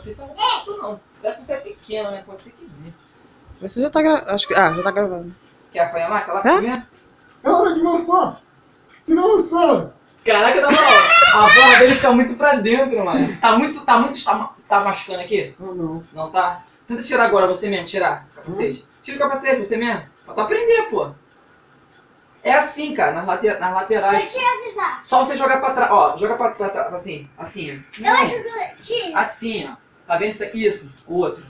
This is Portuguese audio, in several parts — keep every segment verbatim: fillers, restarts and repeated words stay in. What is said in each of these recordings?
sei se é muito não. Deve ser pequeno, né? Pode ser que vê. Você já tá gravando. Acho que. Ah, já tá gravando. Quer apanhar mais? Tá lá Hã? primeiro? É hora de marcar! Tira você! Caraca, na moral, a voz dele fica muito pra dentro, mano. Tá muito, tá muito, tá, ma- tá machucando aqui? Ah, não. Não tá? Tenta tirar agora você mesmo, tirar o capacete. Tira o capacete, você mesmo. Pra tu aprender, pô. É assim, cara, nas, late nas laterais. Deixa eu avisar. Só você jogar pra trás, ó, joga pra, pra trás, assim, assim, ó. Eu Não, ajudo, tira. assim, ó. Tá vendo isso aqui? Isso, o outro.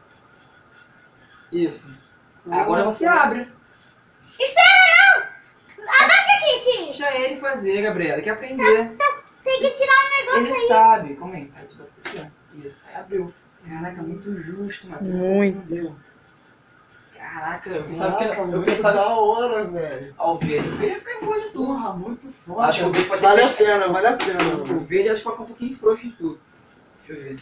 Isso. Agora você abre. Espera, não! Abaixa aqui, tio. Deixa ele fazer, Gabriela, ele quer aprender. Tem que tirar um negócio Ele aí. sabe, calma aí. Aí tu bate aqui, ó. Isso, aí abriu. Caraca, muito justo, mano. Muito. Não deu. Caraca, eu pensava que Caraca, eu muito pensava. da hora, velho. Ó, o verde. O verde ia ficar embora de tudo. Porra, muito foda. Acho que o verde pode ser Vale a fechado. pena, vale a pena, O mano. verde acho que vai ficar um pouquinho frouxo em tudo. Deixa eu ver.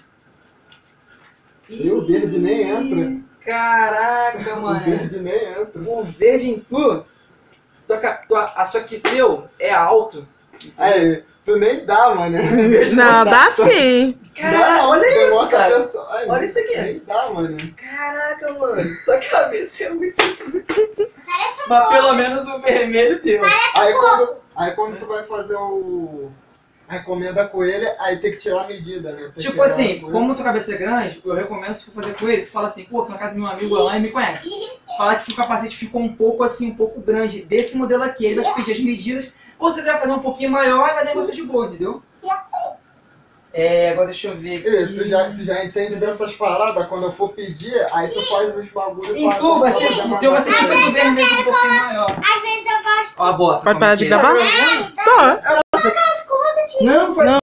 E o verde nem entra. Caraca, O mano. verde nem entra. O verde em tu. Tua, ca- tua, a sua que teu é alto. Aí, tu nem dá, mano. Não, dá sim. Cara, olha tu isso, coloca cara. atenção. Ai, Olha isso aqui. Nem dá, mano. Caraca, mano. Sua cabeça é muito. Parece um Mas pouco. pelo menos o vermelho deu. Aí quando, aí quando tu vai fazer o... a encomenda com ele, aí tem que tirar a medida, né? Tem que Tipo pegar assim, a coisa. como tua cabeça é grande, eu recomendo se for fazer com ele, tu fala assim, pô, fui na casa do meu amigo lá e me conhece. Falar que o capacete ficou um pouco assim, um pouco grande desse modelo aqui. Ele vai te pedir as medidas. Quando você vai fazer um pouquinho maior, vai dar você de boa, entendeu? É, agora deixa eu ver Ei, aqui. tu já, tu já entende dessas paradas, quando eu for pedir, aí tu faz os bagulhos Em tu vai ser, pra- o teu vai ser tipo esse vermelho um pouquinho maior. Às vezes eu gosto. Ó a bota. Pode parar de gravar? Ah, me dá Tô. os clubes, tio. Não, foi. Não.